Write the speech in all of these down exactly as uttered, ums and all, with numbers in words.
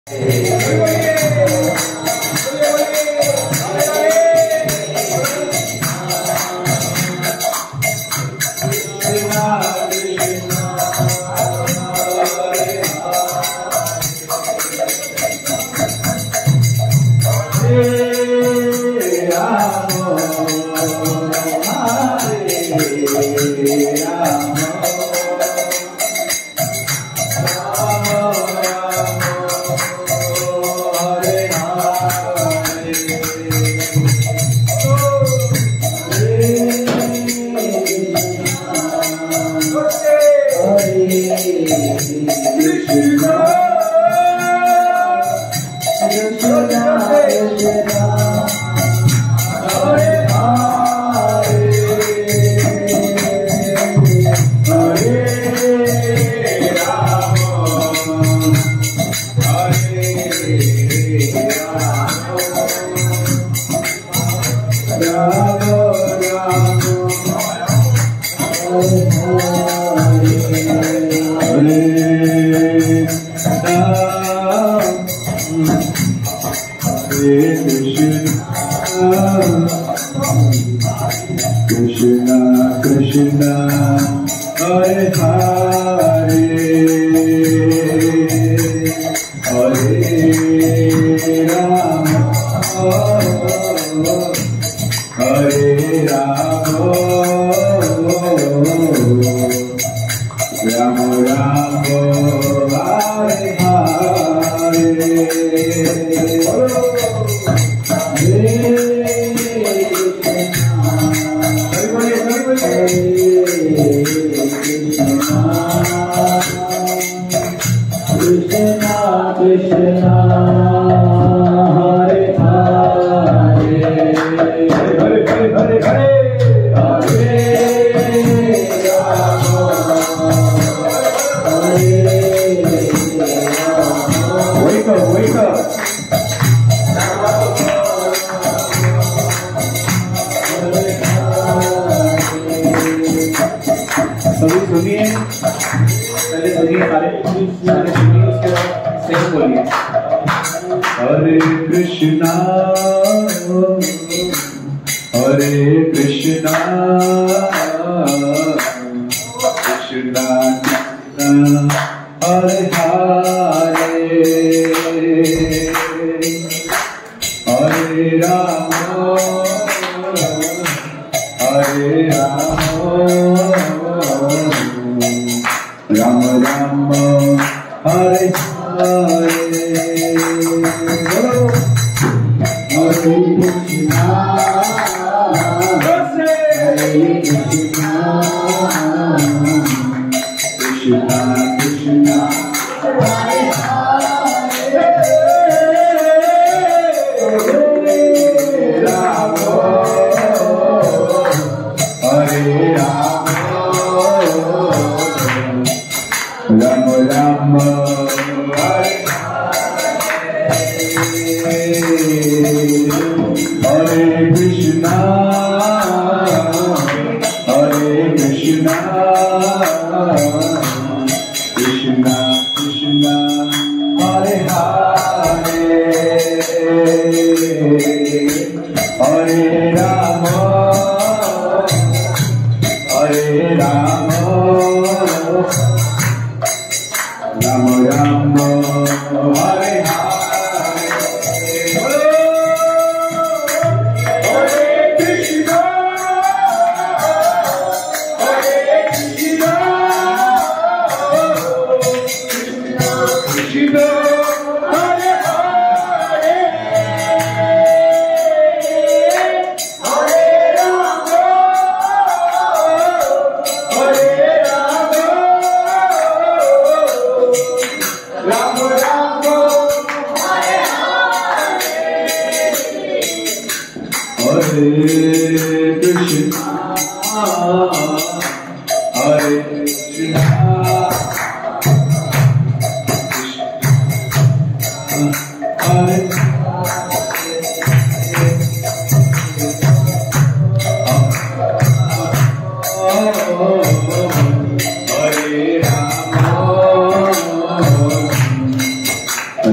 Rama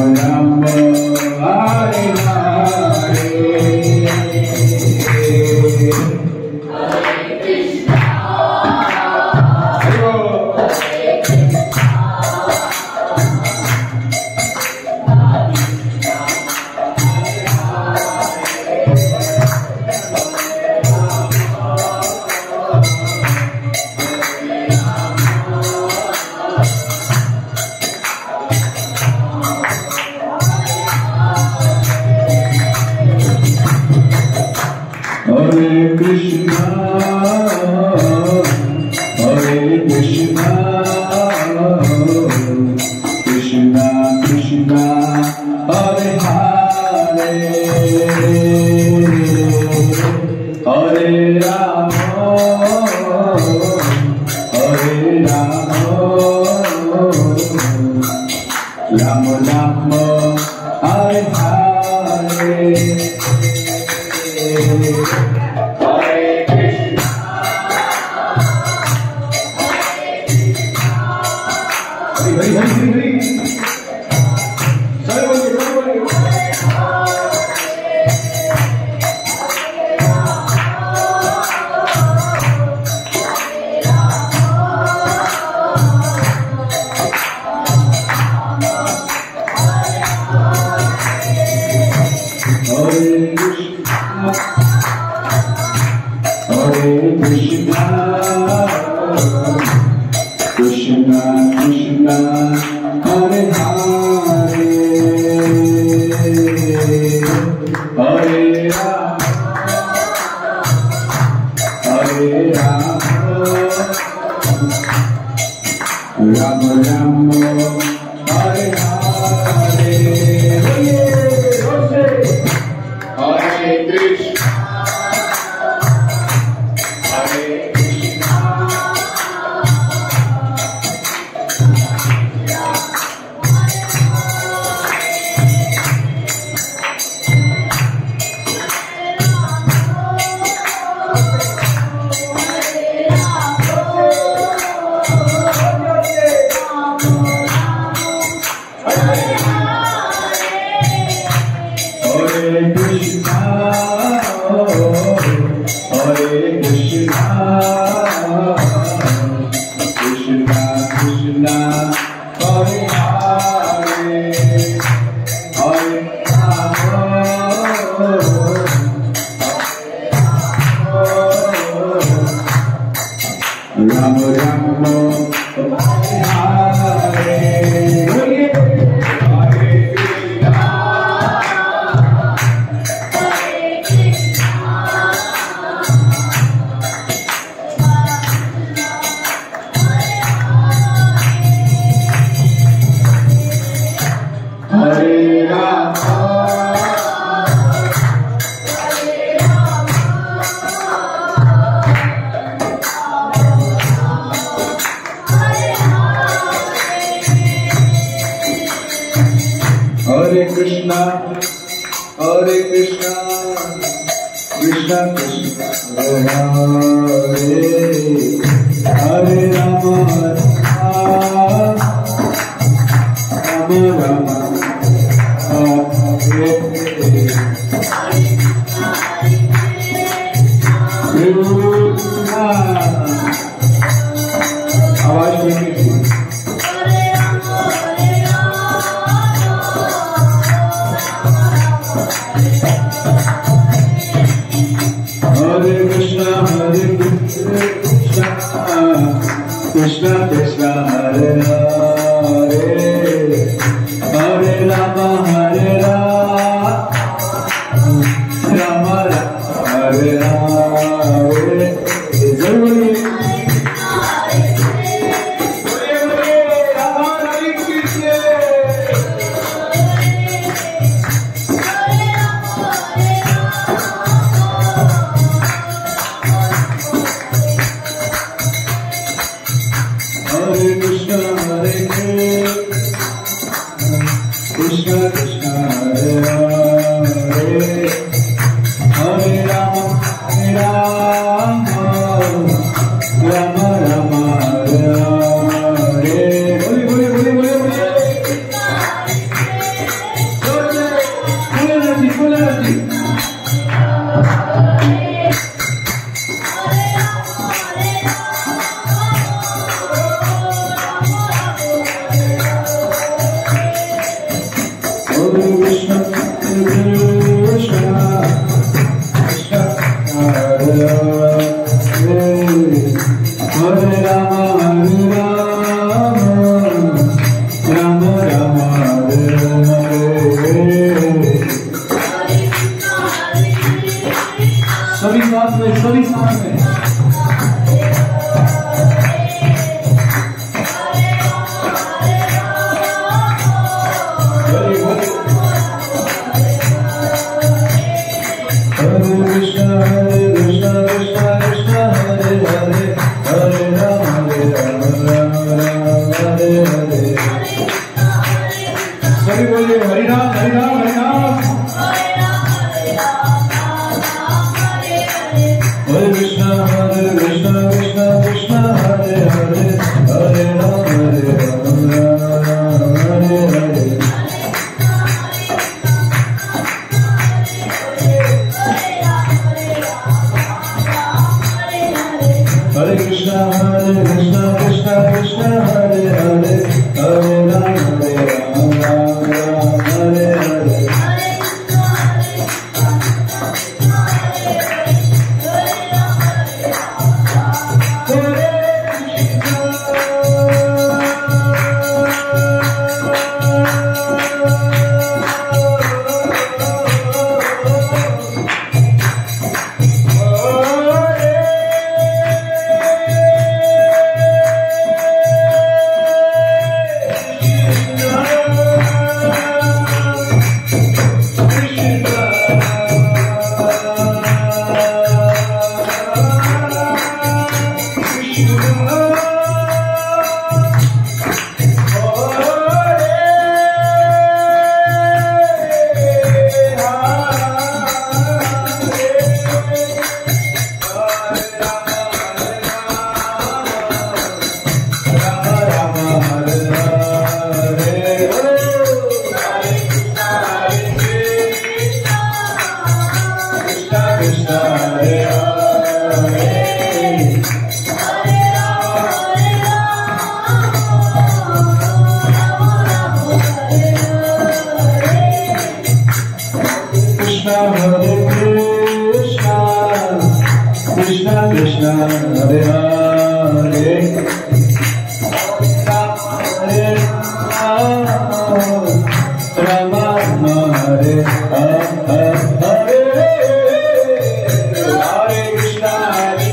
Ram Hare Hare सभी साथ में सभी साथ में सभी बोलिए हरि राम हरि राम हरि राम हरे कृष्णा हरे कृष्णा कृष्णा कृष्णा हरे हरे हरे राम हरे राम राम हरे हरे हरे कृष्णा हरे कृष्णा कृष्णा कृष्णा हरे हरे हरे राम हरे राम राम राम हरे हरे Krishna Krishna Hare Hare Hare Rama Rama Hare Hare Hare Krishna Hare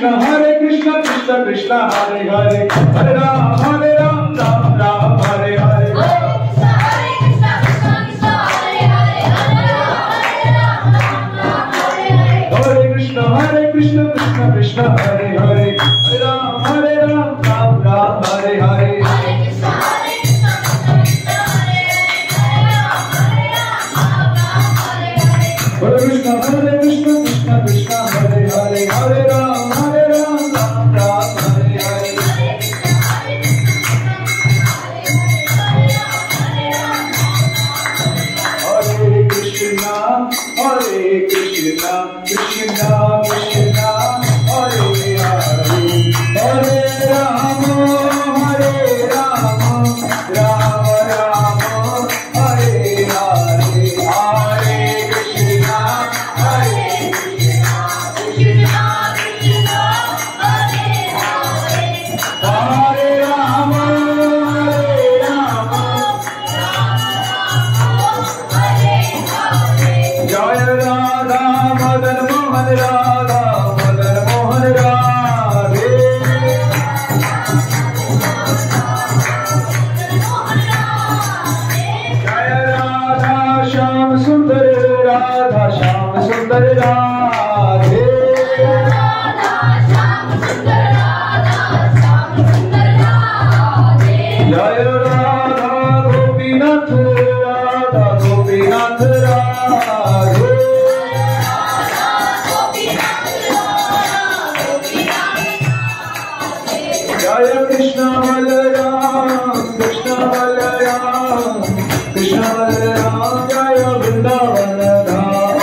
Krishna, Hare Krishna, Krishna Krishna, Hare Hare, Hare Ram, Hare Ram, Ram Ram, Hare Hare. Hare Krishna, Hare Krishna, Krishna Krishna, Hare Hare, Hare Ram, Hare Ram, Ram Ram, Hare Hare. Hare Krishna, Hare Krishna, Krishna Krishna, Hare Hare, Hare Ram, Hare Ram, Ram Ram, Hare Hare. Hare Krishna, Hare Krishna, Krishna Krishna, Hare Hare, Hare Rama, Hare Rama, Rama Rama, Hare Hare, Hare Krishna, Hare Krishna, Krishna Krishna, Hare Hare, Hare Rama, Hare Rama, Jaya Radha Madan Mohan Radha Madan Mohan Radhe. Jaya Radha Shyam Sundar Radha Shyam Sundar Radhe. Jaya Radha Gopinath Radha Gopinath Radhe. Jaya Krishna Balaram, Krishna Balaram, Krishna Balaram, Jaya Vrindavan Dham.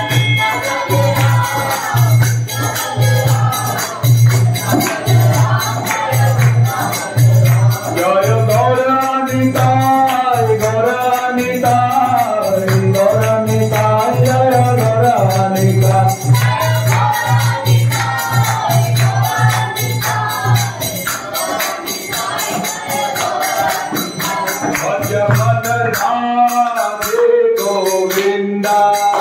Jaya Gauranitai, Gauranitai, Gauranitai, Jaya Gauranitai. Bhajaman Radhe Govinda,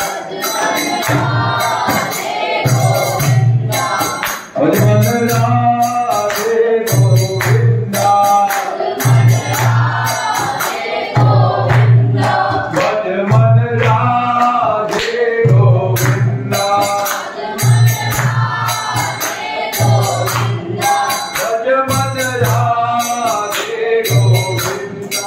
Bhajaman Radhe Govinda, Bhajaman Radhe Govinda, Bhajaman Radhe Govinda.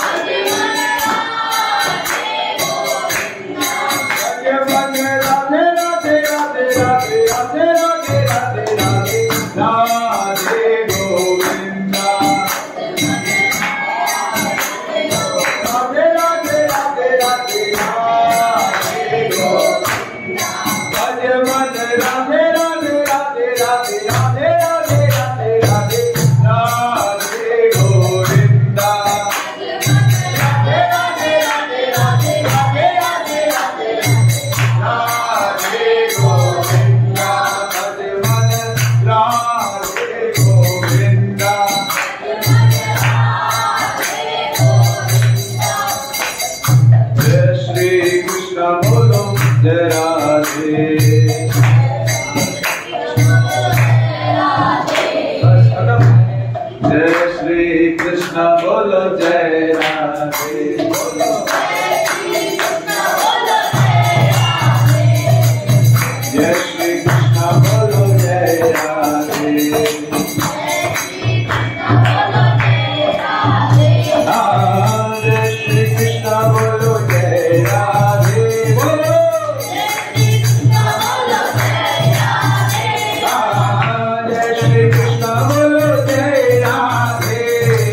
Jai Shri Krishna bolo Jai Radhe bolo. Jai Shri Krishna bolo Jai Radhe. Jai Shri Krishna bolo Jai Radhe bolo. Jai Shri Krishna bolo Jai Radhe.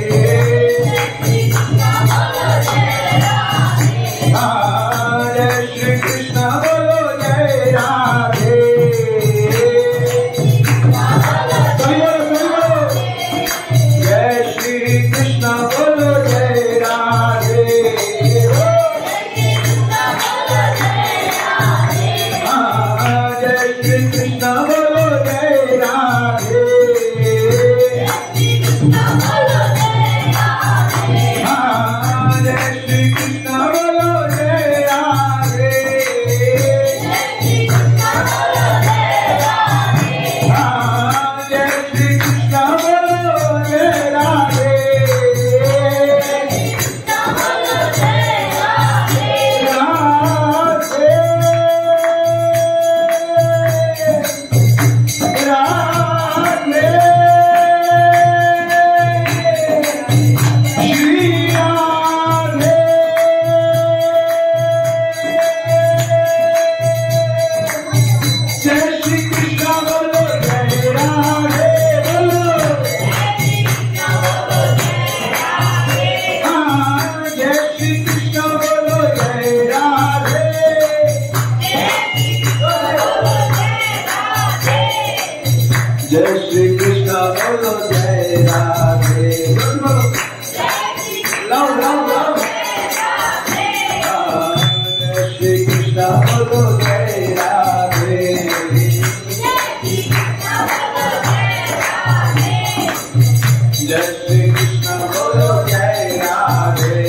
Jai Shri Krishna bolo Jai Radhe. Jai Shri Krishna bolo Jai Radhe. Jai Shri Krishna bolo Jai Radhe. Jai Shri Krishna bolo Jai Radhe. Jai Shri Krishna bolo Jai Radhe. जय श्री कृष्ण बोलो जय राधे लाओ लाओ लाओ जय श्री कृष्ण बोलो जय राधे जय श्री कृष्ण बोलो जय राधे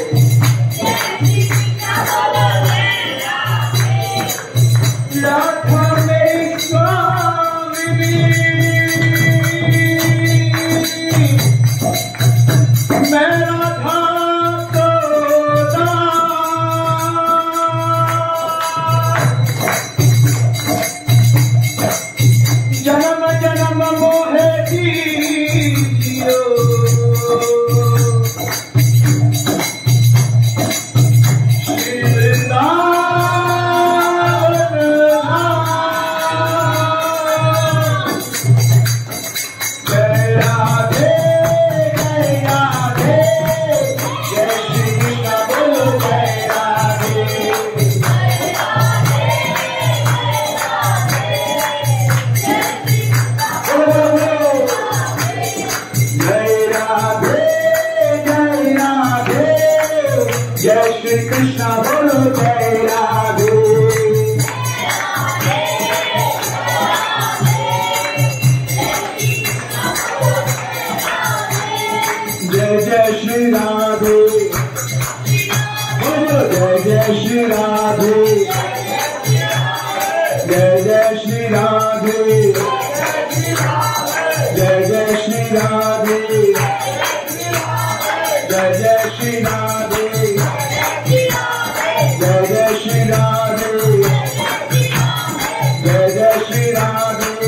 राधा मेरी स्वामिनी मैं राधा को जन्म जन्म मोहे जियो जय श्री कृष्ण बोलो जय राधे जय जय श्री राधे बोलो जय जय श्री राधे जय जय श्री राधे जय जय श्री राधे जय जय श्री राधे जय जय श्री राधे जय जय श्री राधे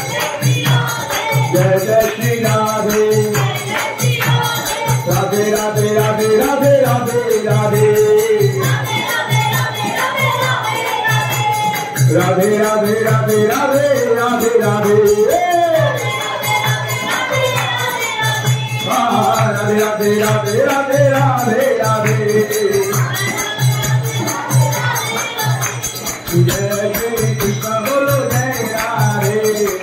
जय जय श्री राधे राधे राधे राधे राधे राधे राधे राधे राधे राधे राधे राधे राधे राधे राधे राधे राधे राधे राधे जय श्री कृष्ण बोलो जय राधे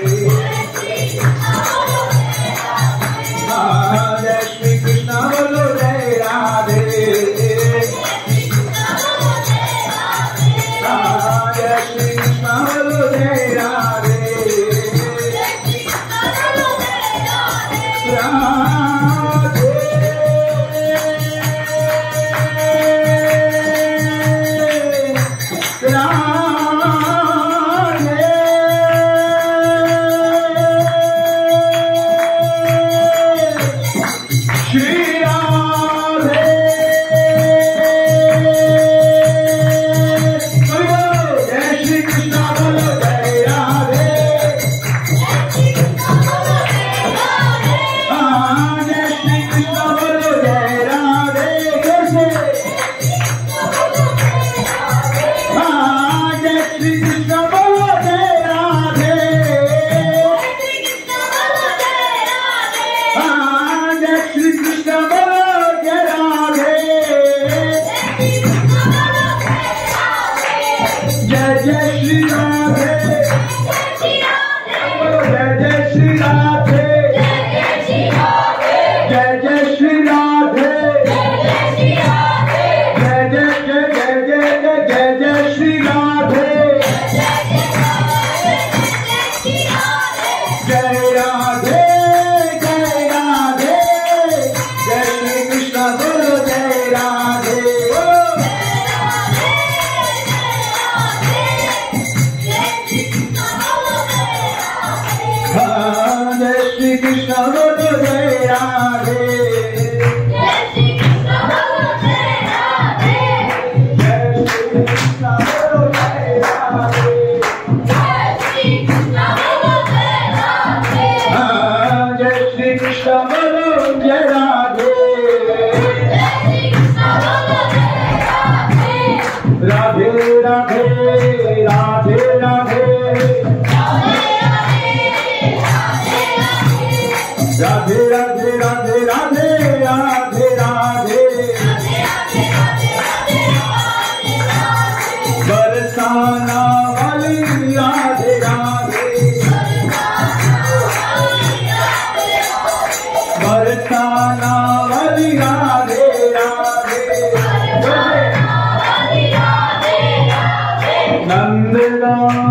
जय श्री कृष्ण बोलो जय राधे जय श्री कृष्ण बोलो जय राधे राधे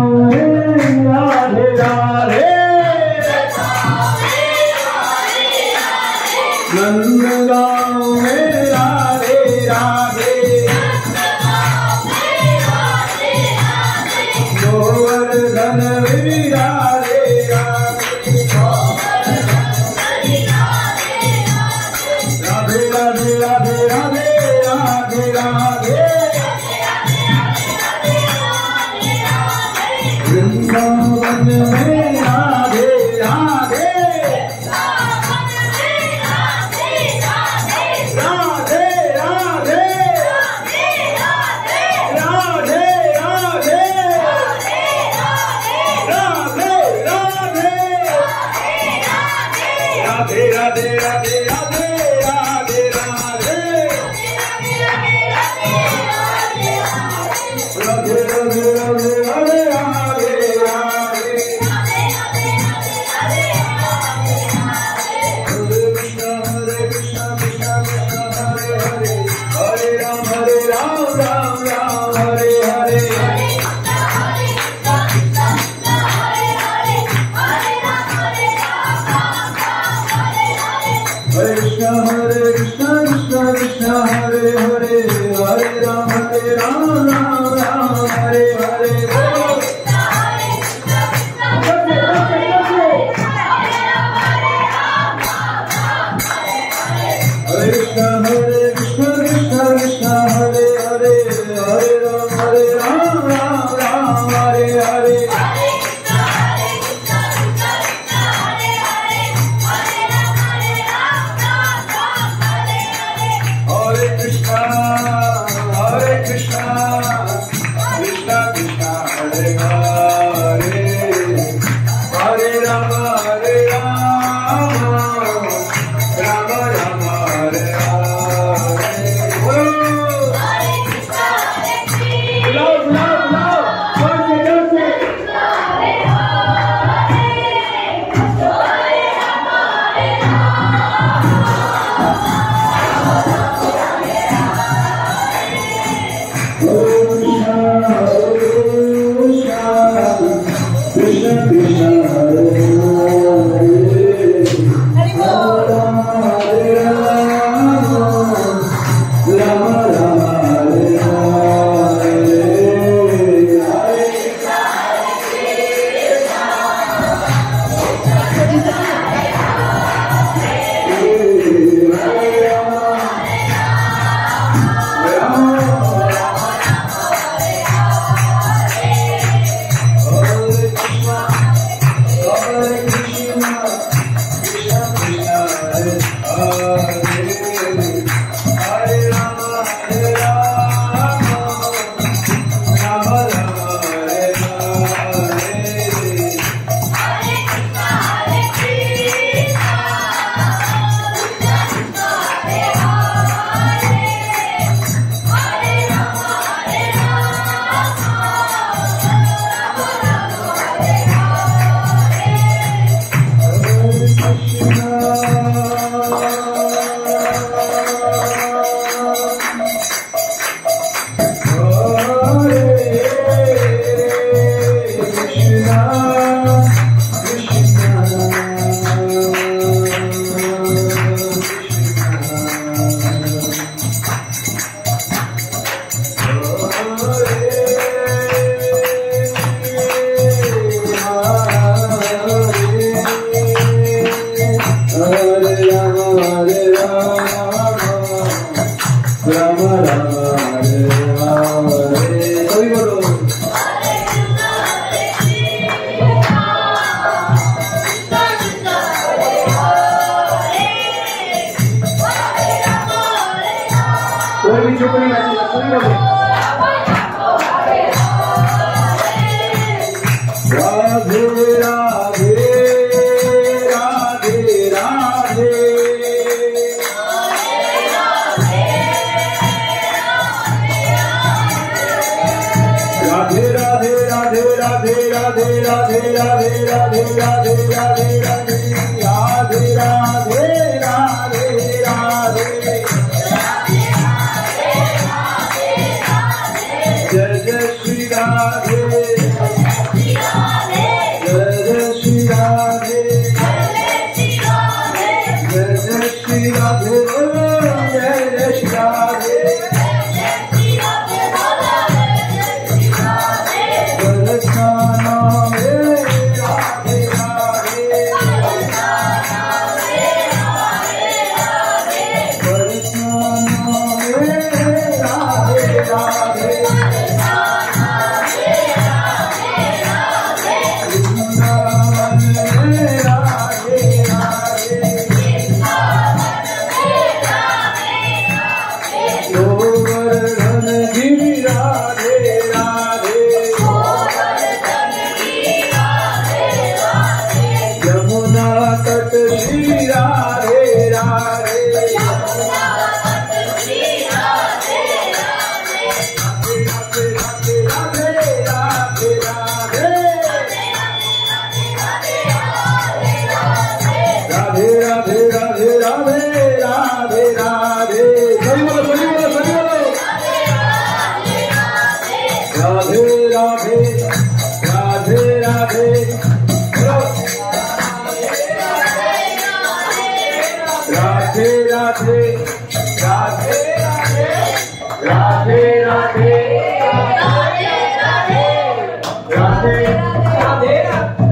जय जय Shri Radhe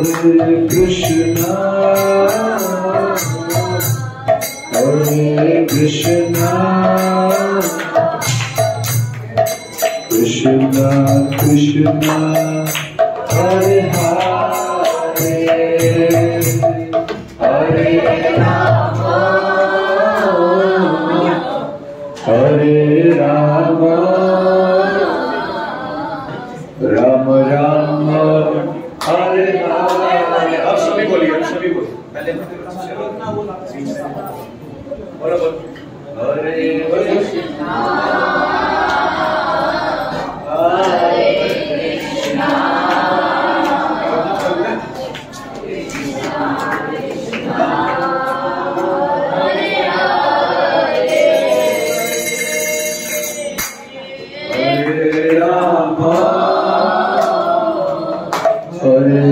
Krishna, Hare Krishna, Krishna Krishna, Hare Hare, Hare Rama, Hare Rama, Rama Rama, Hare Hare. अब सभी बोलिए, सभी बोलिए। पहले बोलो बोलो। हरे कृष्णा, हरे कृष्णा, कृष्णा कृष्णा, हरे हरे, हरे राम, हरे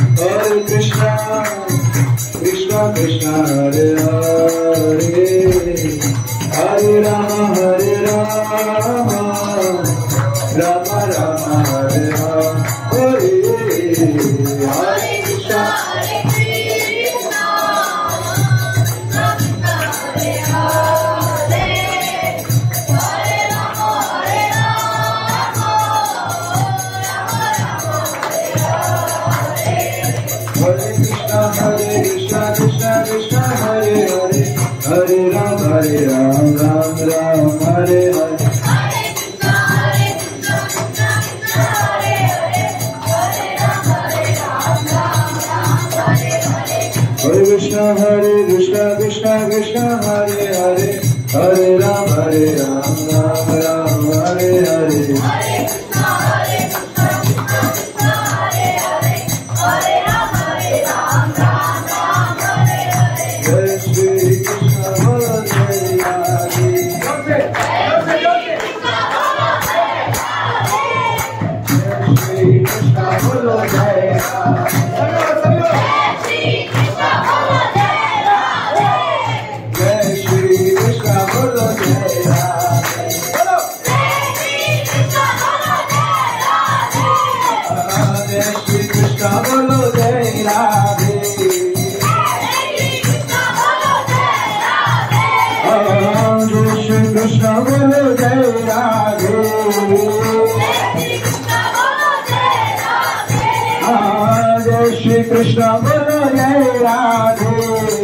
Krishna Krishna Hare Hare Hare Rama Hare Rama Rama Rama Hare Hare Hare Krishna Hare Krishna Krishna Hare Hare Hare Rama Hare Rama Rama Rama Hare Hare Krishna Hare Krishna Krishna Krishna Hare Hare Hare Ram Hare Ram Ram Ram Hare Hare Hare Krishna Hare Krishna Krishna Krishna Hare Hare Hare Ram Hare Ram Ram Ram Hare Hare Hare Krishna Hare Krishna Krishna Krishna Hare Hare Hare Ram Hare Ram Ram Ram Hare Hare Hare Krishna Hare Krishna Krishna Krishna Hare Hare Hare Ram Hare Ram Ram Ram Hare Hare Jai Shri Krishna Bolo Jai Radhe Jai Shri Krishna Bolo Jai Radhe Jai Shri Krishna Bolo Jai Radhe Jai Shri Krishna Bolo Jai Radhe Krishna Bolo Jai Radhe Jai Shri Krishna Bolo Jai Radhe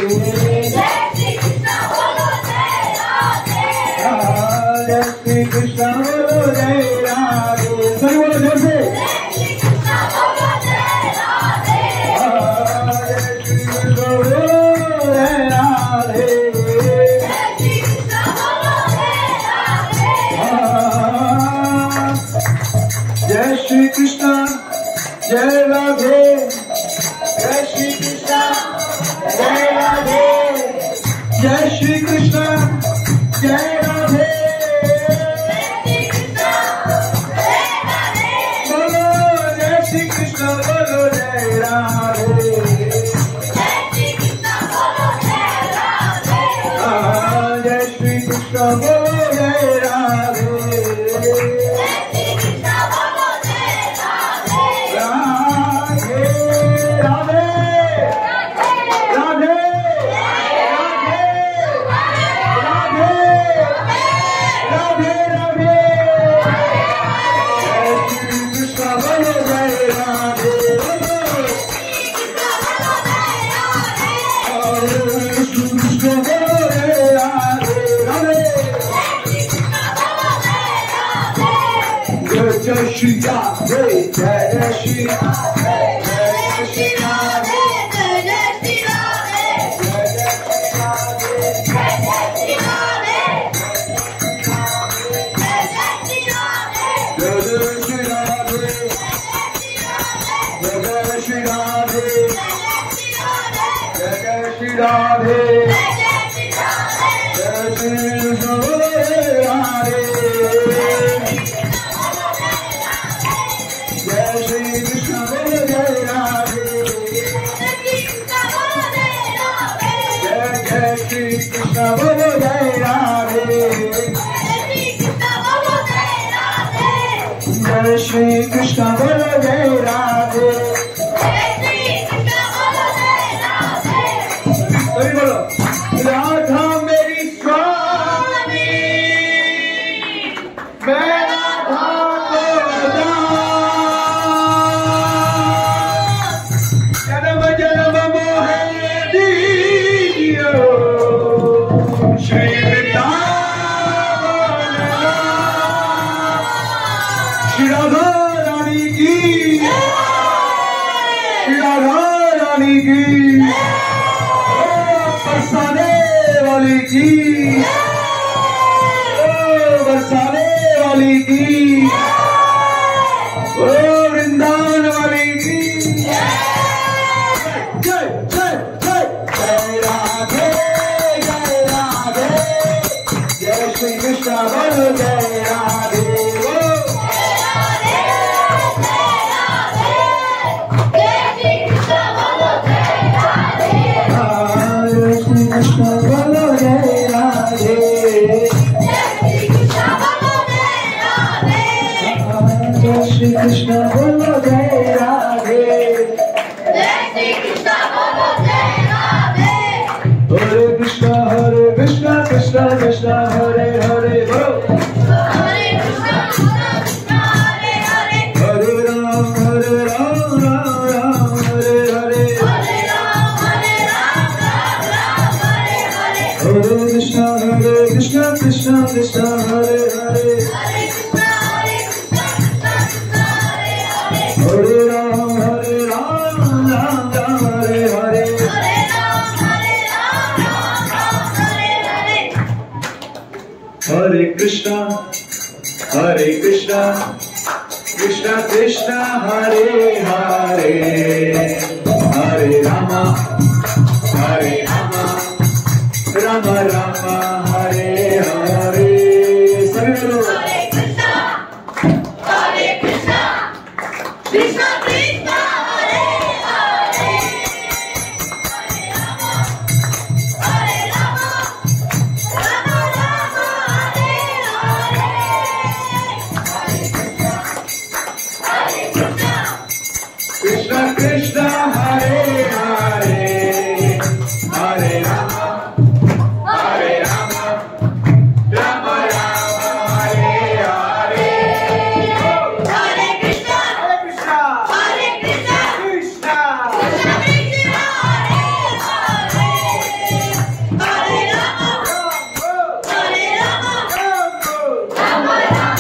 Jai Shri Krishna Bolo Jai Radhe सभी बोलो जोर से जय श्री कृष्ण बोलो जय राधे जय श्री कृष्ण बोलो जय राधे जय श्री कृष्ण जय राधे जय श्री कृष्ण जय राधे जय श्री कृष्ण जय राधे बोलो जय श्री कृष्ण बोलो जय राधे जय श्री कृष्ण बोलो जय Radhe Jai Shri Radhe, Jai Shri Radhe, Jai Shri Radhe, Jai Shri Radhe, Jai Shri Radhe, Jai Shri Radhe, Jai Shri Radhe, Jai Shri Radhe, Jai Shri Radhe, Jai Shri Radhe, Jai Shri Radhe. Jai Shri Krishna Bolo Jai Radhe Jai Shri Krishna Bolo Jai Radhe Jai Shri Krishna Bolo Jai Radhe सभी बोलो राधा मेरी स्वामी मैं राधा को जन्म जन्म मोहे दीजियो श्री वृंदावन श्री राधा रानी की श्री राधा रानी की बरसाने वाली की ओ बरसाने वाली की ओ वृंदावन वाली की जय जय जय जय राधे जय राधे जय श्री कृष्ण बोलो जय Radhe Krishna Bolo Jai Radhe Krishna Krishna Hare हरे बोलो हरे कृष्णा कृष्णा हरे हरे हरे राम हरे राम राम राम हरे हरे हरे राम हरे राम राम राम हरे हरे हरे कृष्णा हरे कृष्णा कृष्णा कृष्णा हरे हरे हरे कृष्णा हरे कृष्णा कृष्णा कृष्णा हरे हरे हरे राम हरे राम राम राम हरे हरे हरे राम हरे राम राम राम हरे हरे हरे कृष्णा हरे कृष्णा कृष्णा कृष्णा हरे हरे हरे राम हरे राम राम राम हरे हरे सभी बोलो हरे कृष्णा हरे कृष्णा कृष्णा कृष्णा हरे हरे हरे राम हरे राम राम राम हरे हरे हरे कृष्णा हरे कृष्णा कृष्णा कृष्णा हरे हरे हरे राम हरे राम राम राम हरे हरे हरे कृष्णा हरे कृष्णा कृष्णा कृष्णा हरे हरे हरे राम हरे राम राम राम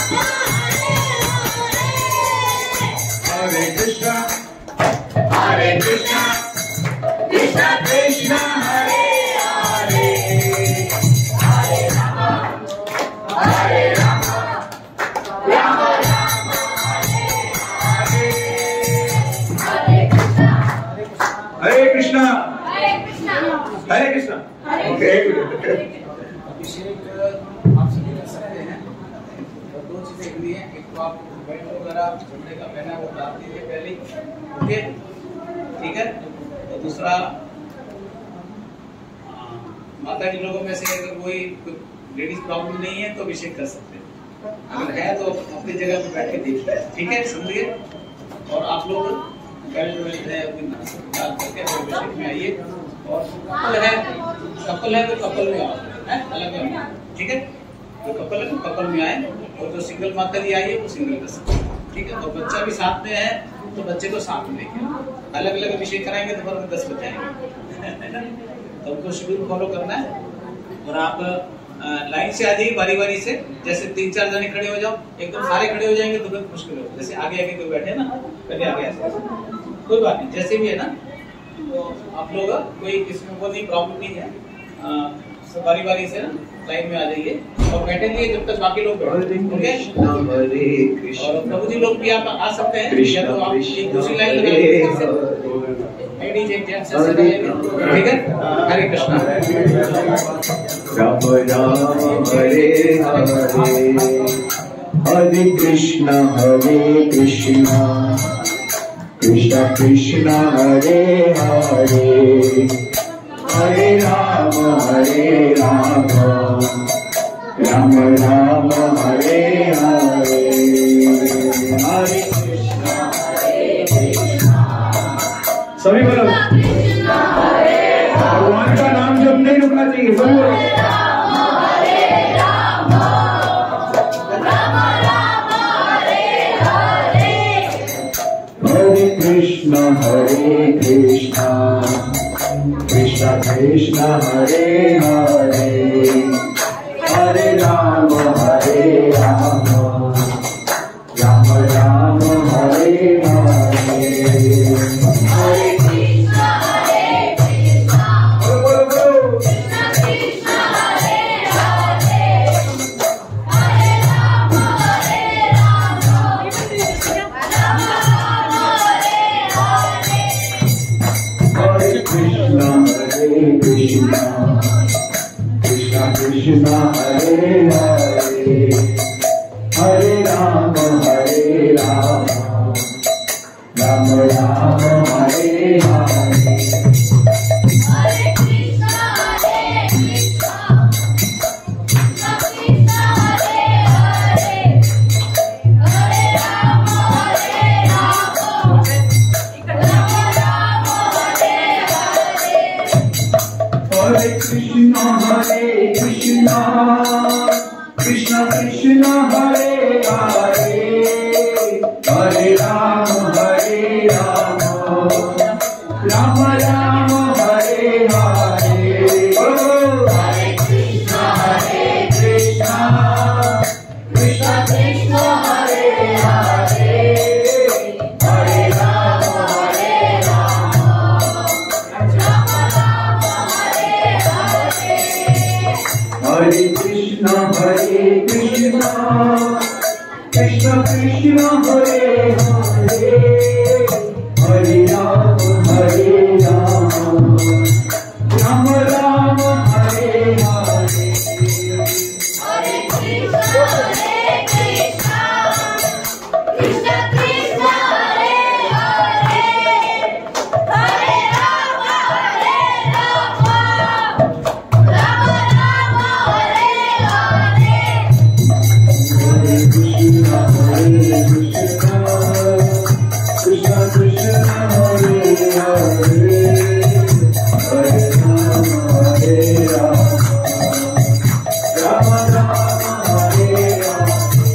हरे हरे हरे कृष्णा हरे कृष्णा कृष्णा कृष्णा हरे हरे हरे राम हरे राम राम राम हरे हरे हरे कृष्णा हरे कृष्णा हरे कृष्णा हरे कृष्णा ओके अभिषेक आप सभी कर सकते हैं और दो चीजें हुई हैं। एक तो आप बेल्ट वगैरह झंडे का पहना वो डाल दीजिए पहले, ओके ठीक है। और दूसरा आ, माता जी लोगों में से अगर कोई लेडीज प्रॉब्लम नहीं है तो अभिषेक कर सकते हैं, अगर है तो अपनी जगह पे बैठ के देखिए, ठीक है, समझिए। और आप लोग बेल्ट वेल्ट है अपनी डाल करके अभिषेक में आइए। और कपल है कपल है तो कपल में आओ, है अलग अलग, ठीक है। तो कपल है तो कपल में आए, और जो सिंगल माता जी आई है वो सिंगल कर सकते हैं, ठीक है। तो बच्चा भी साथ में है तो बच्चे को साथ में लेके अलग अलग अभिषेक कराएंगे तो फिर दस बच्चे आएंगे तो हमको शेड्यूल फॉलो करना है। और आप लाइन से आ जाइए बारी बारी से, जैसे तीन चार जने खड़े हो जाओ, एकदम सारे खड़े हो जाएंगे तो बहुत मुश्किल होगा। जैसे आगे आगे कोई बैठे ना, पहले आगे ऐसे कोई बात नहीं, जैसे भी है ना। तो आप लोग कोई किसी में वो नहीं प्रॉब्लम नहीं है, सब बारी बारी से ना लाइन में आ जाइए और बैठे रहिए जब तक बाकी लोग बैठे, ओके। और प्रभु जी लोग भी आप आ सकते हैं, या तो आप एक दूसरी लाइन लगाइए, ठीक है। हरे कृष्णा। राम राम हरे हरे हरे कृष्णा हरे कृष्णा कृष्णा कृष्णा हरे हरे हरे राम हरे राम राम राम हरे हरे हरे कृष्णा हरे कृष्णा। सभी बोलो भगवान का नाम जब नहीं रुकना चाहिए, सब बोलो हरे कृष्णा हरे कृष्णा कृष्णा कृष्णा हरे हरे हरे राम हरे राम राम राम हरे हरे हरे कृष्णा हरे कृष्णा बोलो बोलो कृष्णा कृष्णा हरे हरे हरे राम हरे राम राम राम हरे हरे हरे कृष्णा हरे कृष्णा कृष्णा कृष्णा हरे हरे हरे राम हरे राम राम राम हरे हरे हरे कृष्णा हरे कृष्णा कृष्णा कृष्णा हरे हरे हरे राम हरे राम राम राम हरे हरे Hare Krishna, Hare Krishna, Krishna Krishna, Hare Hare, Hare Rama, Hare Rama, Rama Rama, Hare Hare. Hare Krishna, Hare Krishna, Krishna Krishna, Hare Hare, Hare Rama, Hare Rama, Rama Rama, Hare Hare. Hare Krishna, Hare Krishna, Krishna Krishna, Hare Hare, Hare Rama, Hare Rama, Rama Rama, Hare Hare. Hare Krishna, Hare Krishna, Krishna Krishna, Hare Hare, Hare Rama, Hare Rama, Rama Rama, Hare Hare. Hare Krishna, Hare Krishna, Krishna Krishna, Hare Hare, Hare Rama, Hare Rama, Rama Rama, Hare Hare.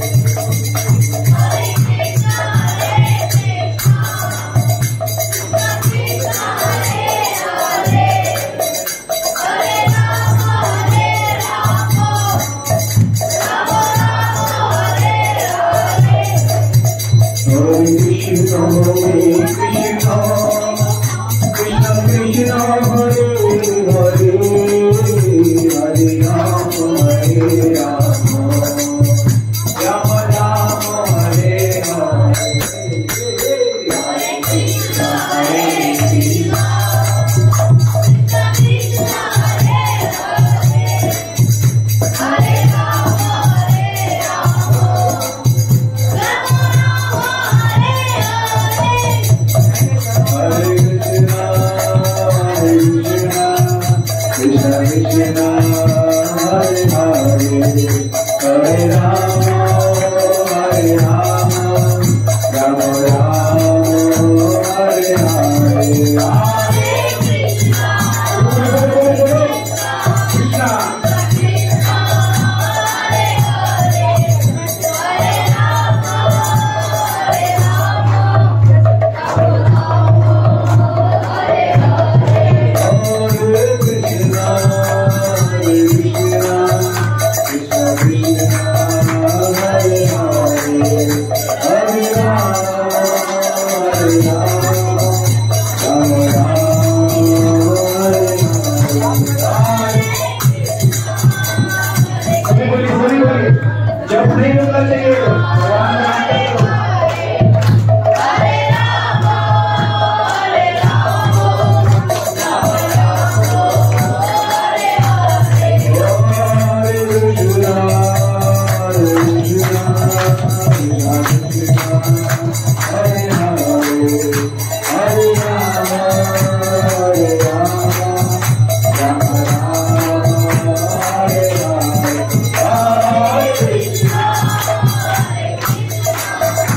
Hare Krishna, Hare Krishna, Krishna Krishna, Hare Hare, Hare Rama, Hare Rama, Rama Rama, Hare Hare. Hare Krishna, Hare Krishna, Krishna Krishna, Hare Hare, Hare Rama, Hare Rama, Rama Rama, Hare Hare. Hare Krishna, Hare Krishna, Krishna Krishna, Hare Hare, Hare Rama, Hare Rama, Rama Rama, Hare Hare. Hare Krishna, Hare Krishna, Krishna Krishna, Hare Hare, Hare Rama, Hare Rama, Rama Rama, Hare Hare. Hare Krishna, Hare Krishna, Krishna. Krishna Hare Hare, Hare Rama, Hare Rama, Rama Rama, Hare Hare. Hare Krishna, Hare Krishna, Krishna Krishna, Hare Hare, Hare Rama, Hare Rama, Rama Rama, Hare Hare. अभी बोलिए, बोलिए, बोलिए। जब नहीं होता चाहिए भगवान नाम करो। Hare Rama, Hare Rama, Rama Rama, Hare Hare. Hare Krishna, Hare Krishna, Krishna Krishna, Hare Hare, Hare Rama, Hare Rama, Rama Rama, Hare Hare. Hare Krishna, Hare Krishna,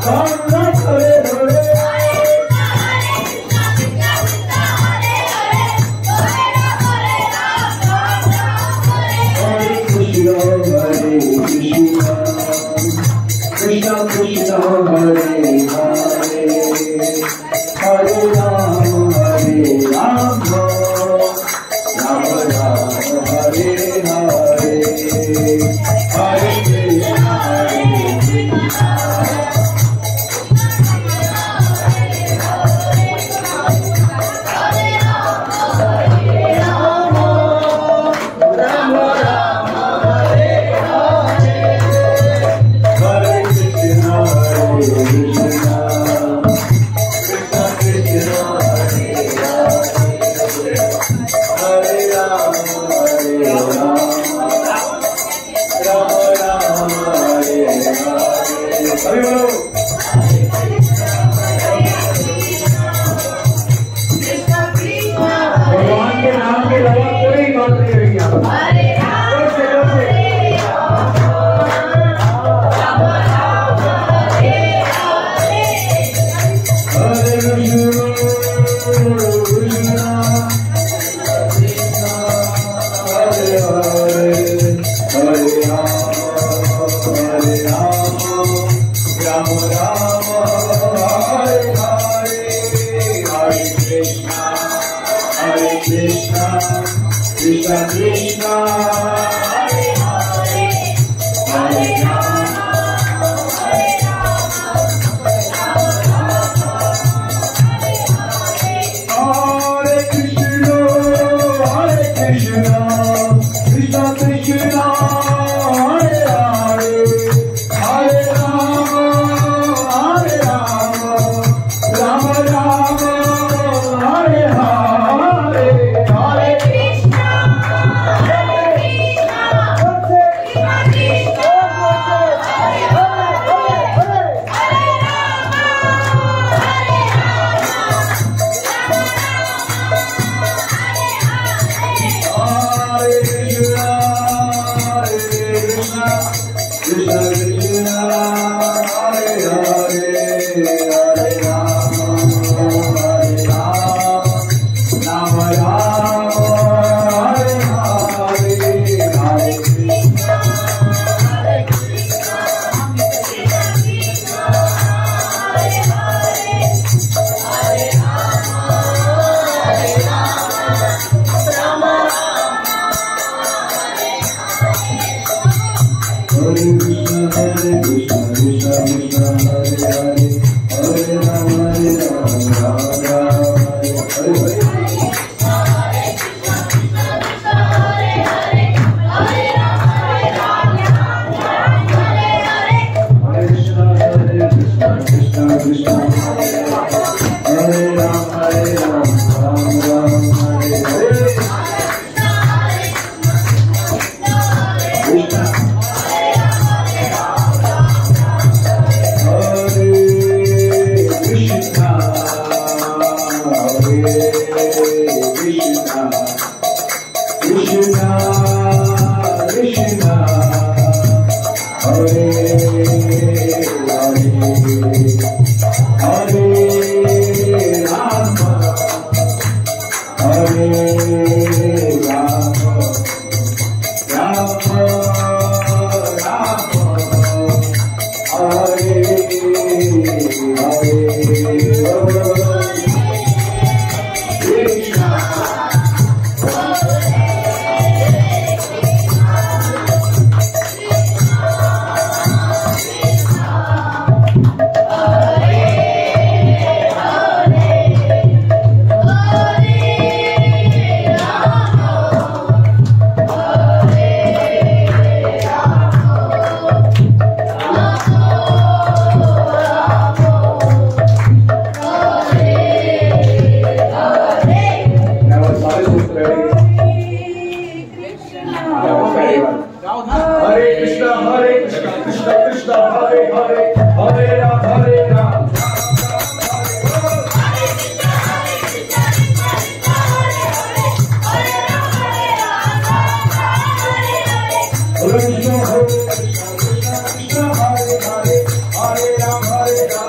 Hare Ram, Hare Ram.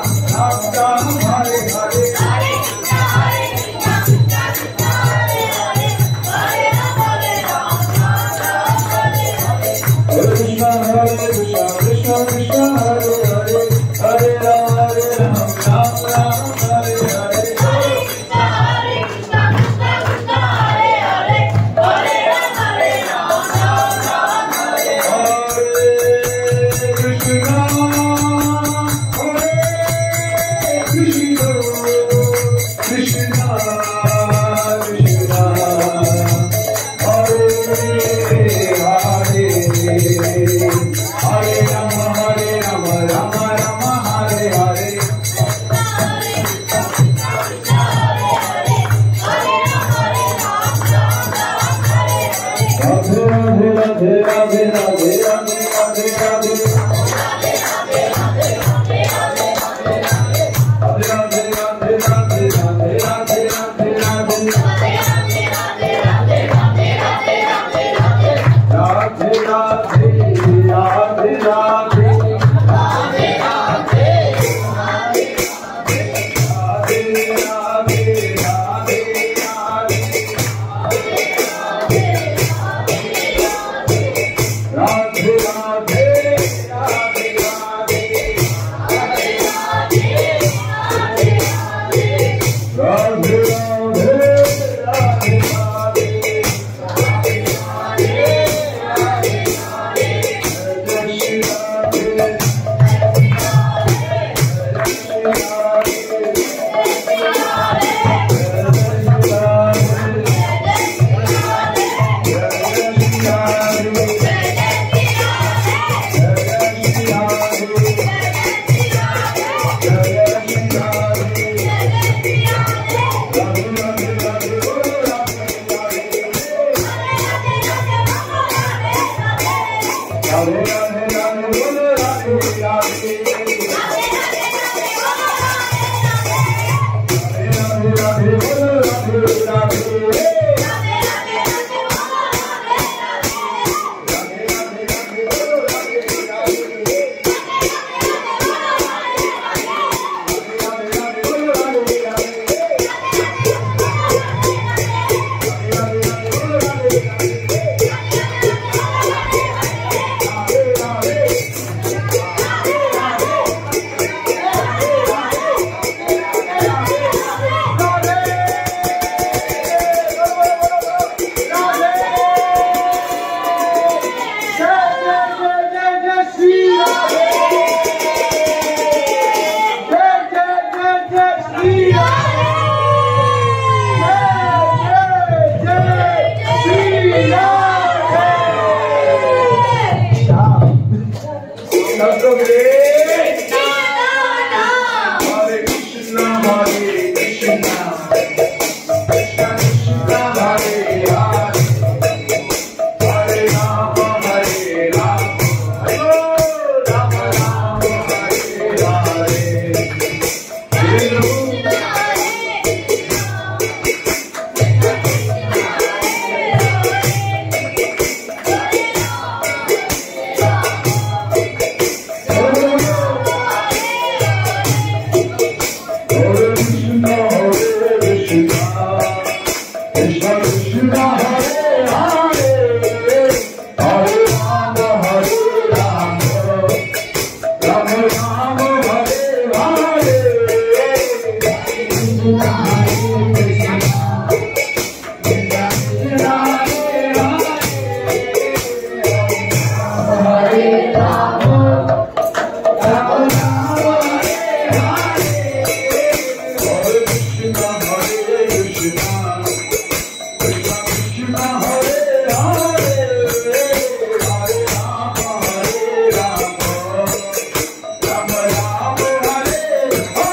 Hare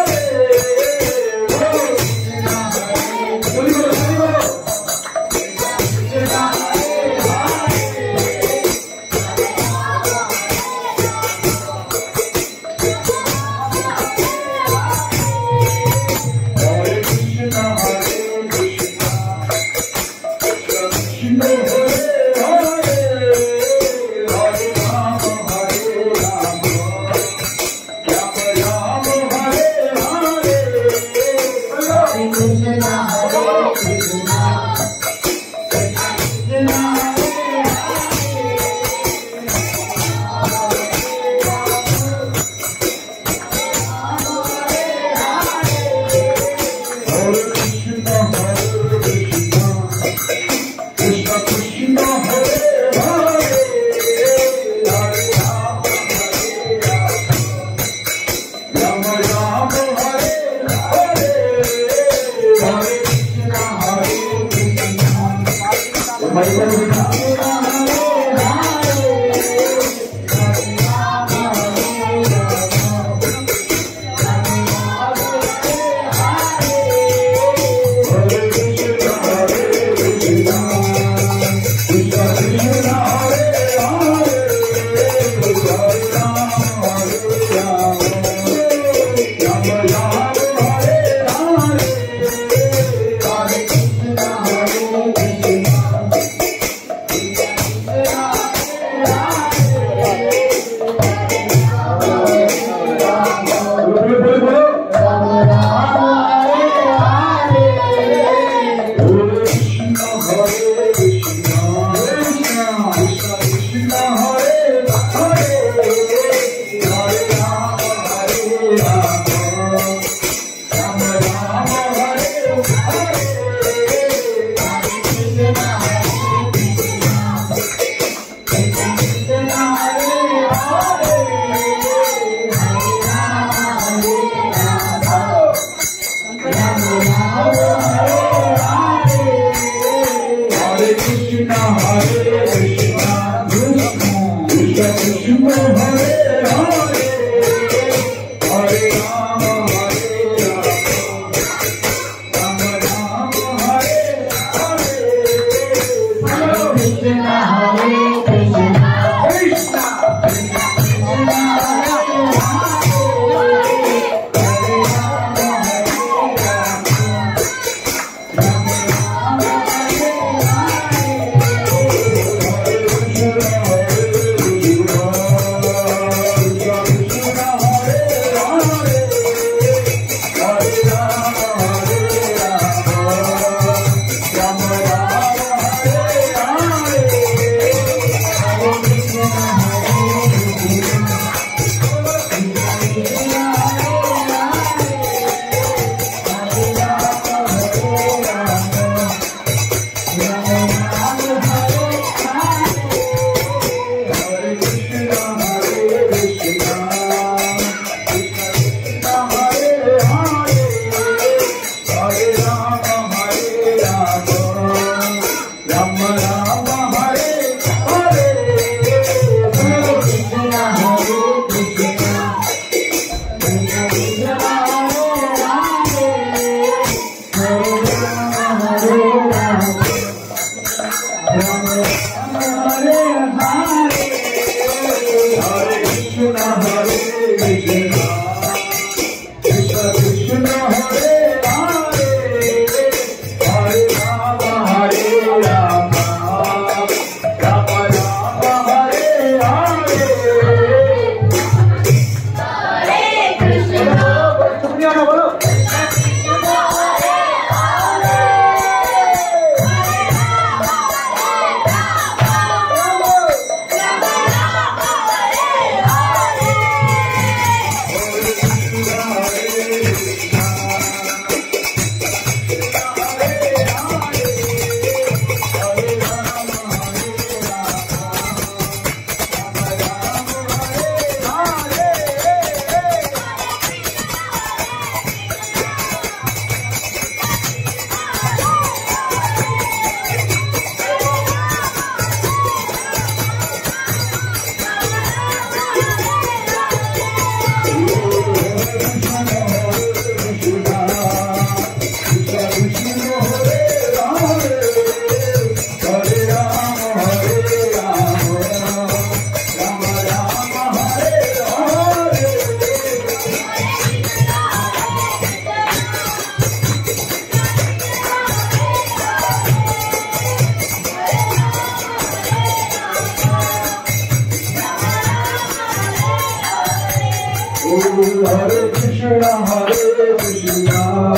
Hare Krishna, Hare Krishna,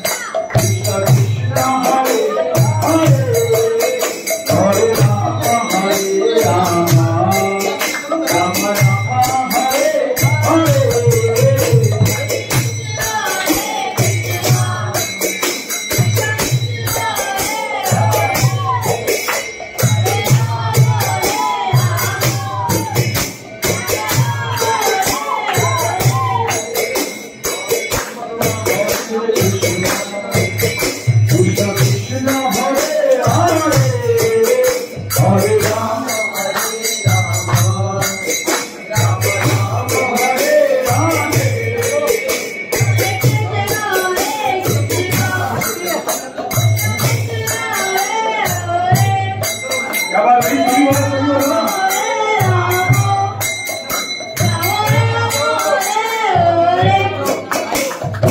Krishna Krishna, Hare Hare, Hare Rama, Hare Rama, Rama Rama, Hare Hare. Krishna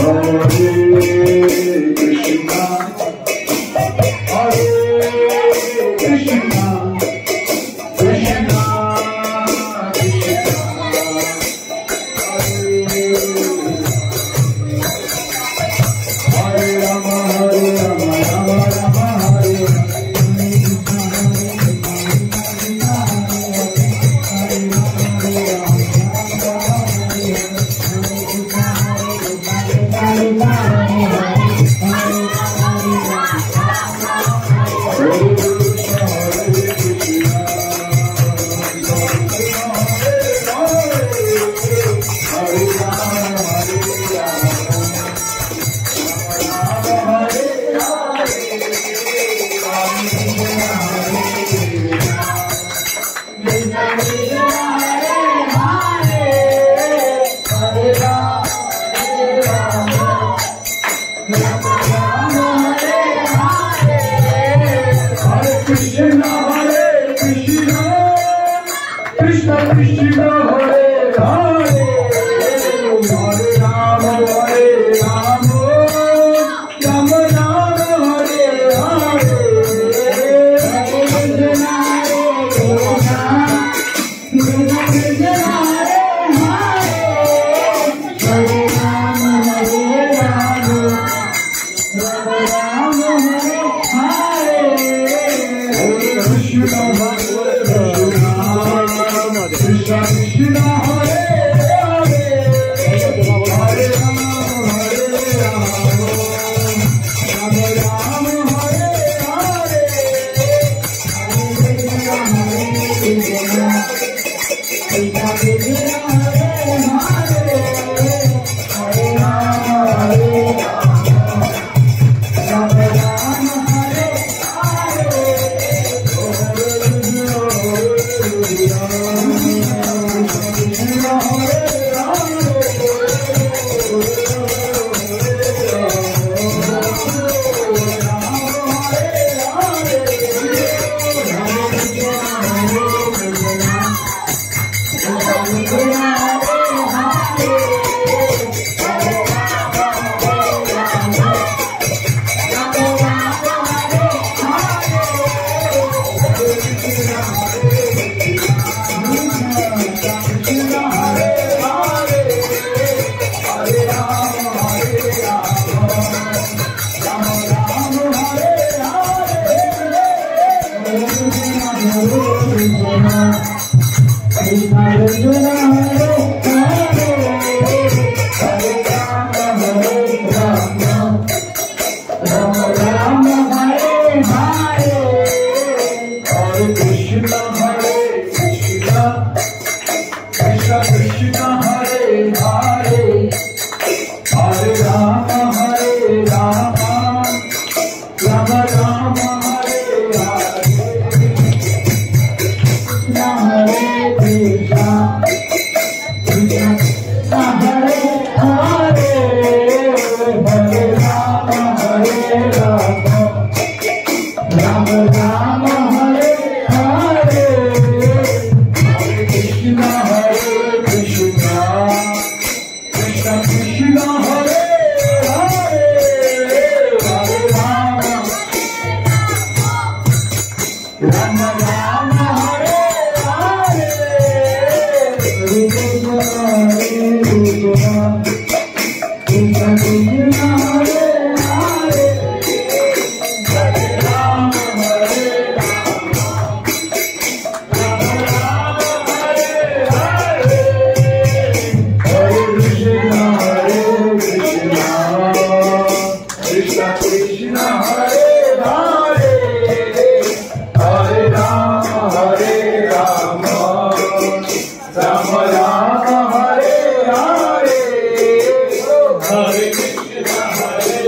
Hare Krishna, Hare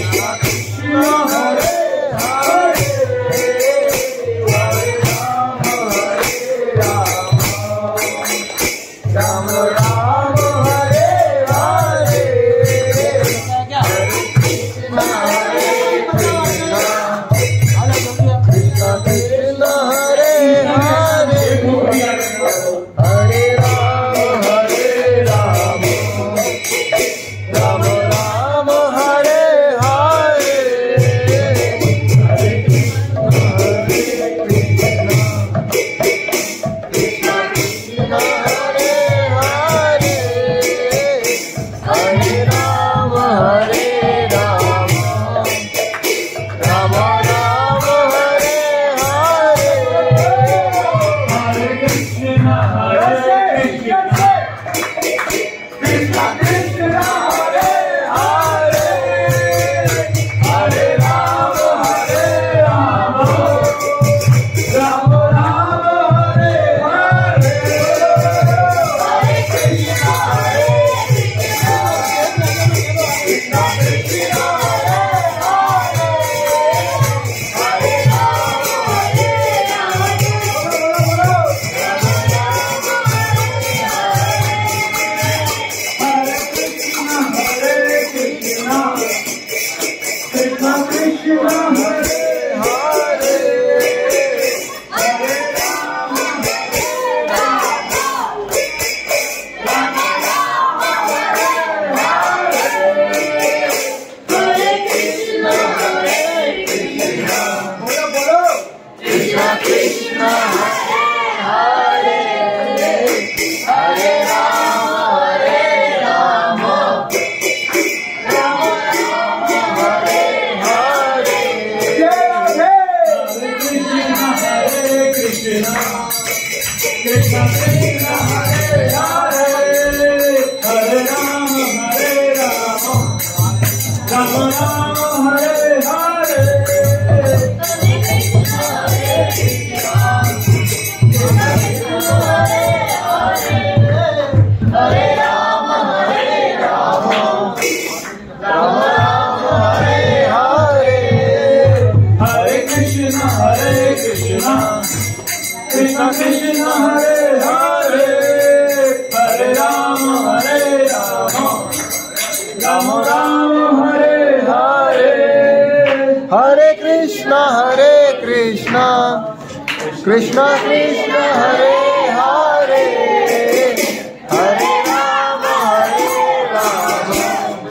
Krishna Krishna Hare Hare Hare Rama Hare Rama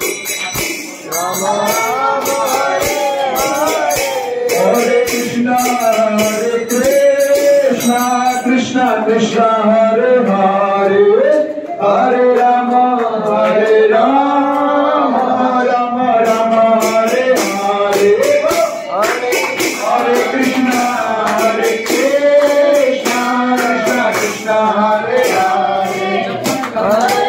Rama Rama Hare Hare Hare Krishna Hare Krishna Krishna Krishna Hare Hare Hare Rama Hare Rama Rama Rama Hare Hare Hare Krishna Hare Krishna Krishna Krishna Hare Hare Hare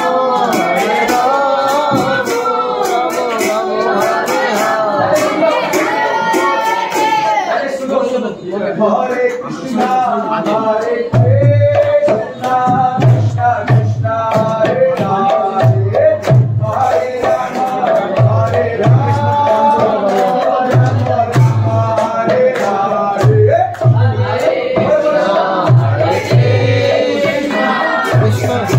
Hare Krishna, Hare Krishna, Krishna Krishna, Hare Hare, Hare Rama, Hare Rama, Rama Rama, Hare Hare, Hare Krishna, Hare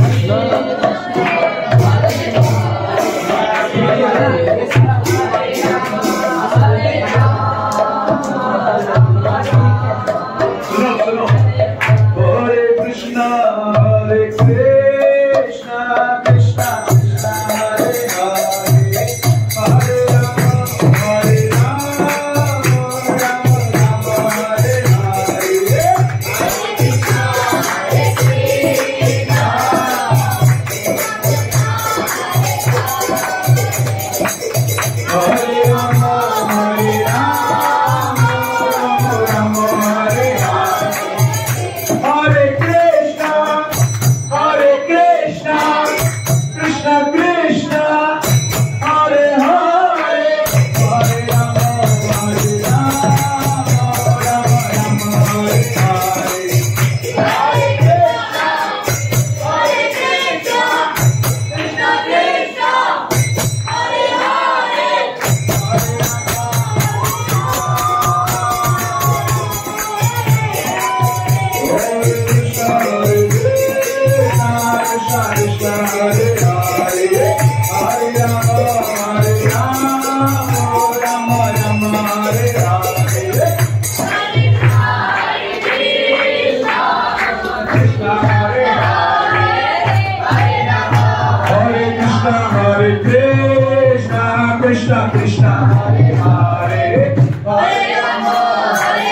Krishna Krishna Hare Hare Hare Rama Hare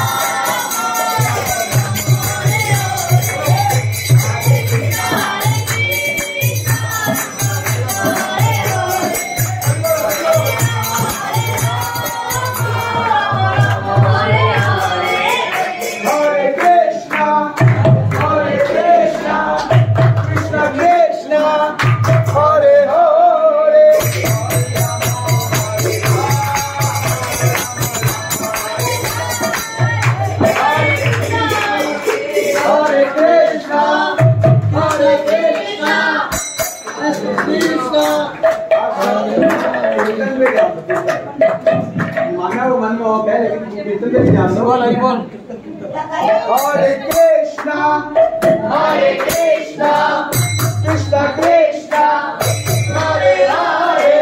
Hare Krishna, Hare Krishna, Krishna Krishna, Hare Hare,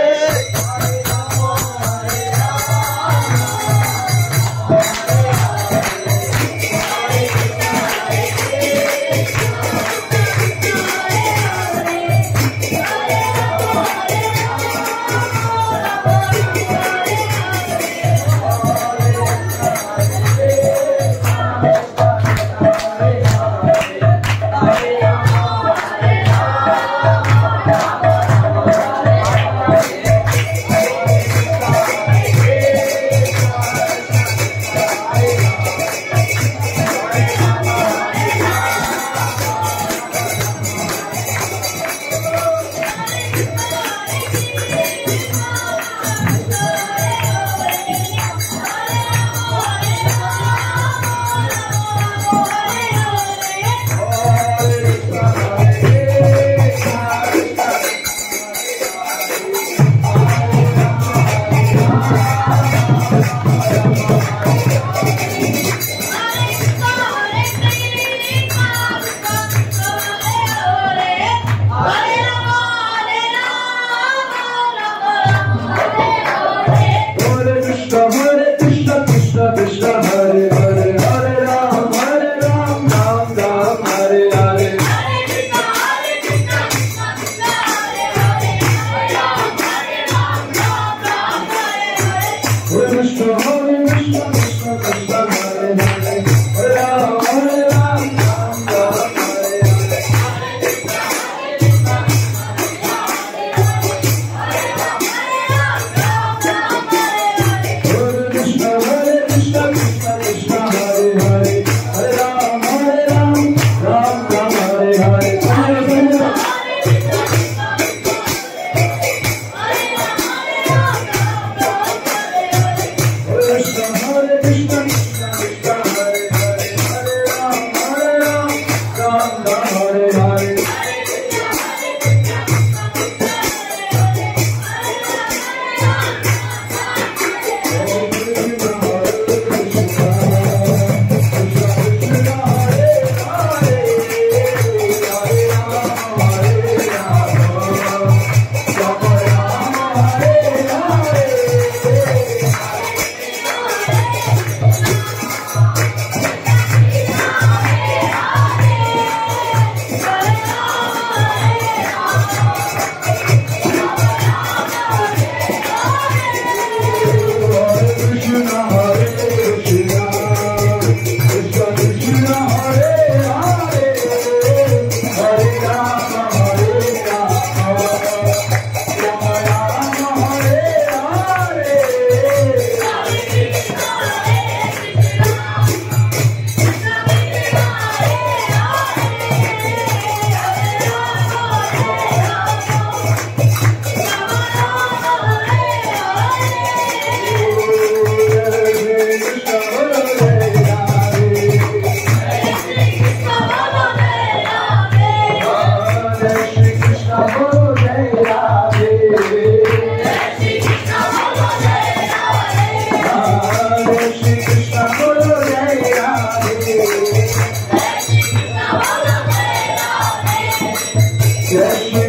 Yes,